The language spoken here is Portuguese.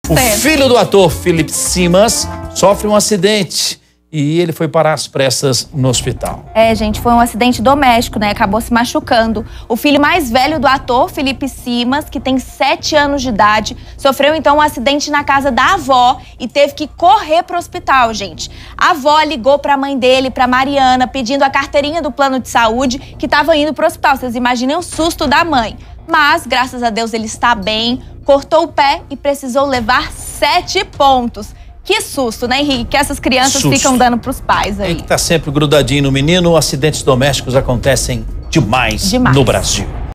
O filho do ator Philip Simas sofre um acidente e ele foi parar às pressas no hospital. Gente, foi um acidente doméstico, né? Acabou se machucando. O filho mais velho do ator, Philip Simas, que tem 7 anos de idade, sofreu então um acidente na casa da avó e teve que correr pro hospital, gente. A avó ligou pra mãe dele, pra Mariana, pedindo a carteirinha do plano de saúde que tava indo pro hospital. Vocês imaginem o susto da mãe. Mas, graças a Deus, ele está bem, cortou o pé e precisou levar 7 pontos. Que susto, né, Henrique? Que essas crianças ficam dando pros pais aí. Tem que estar sempre grudadinho no menino. Acidentes domésticos acontecem demais no Brasil.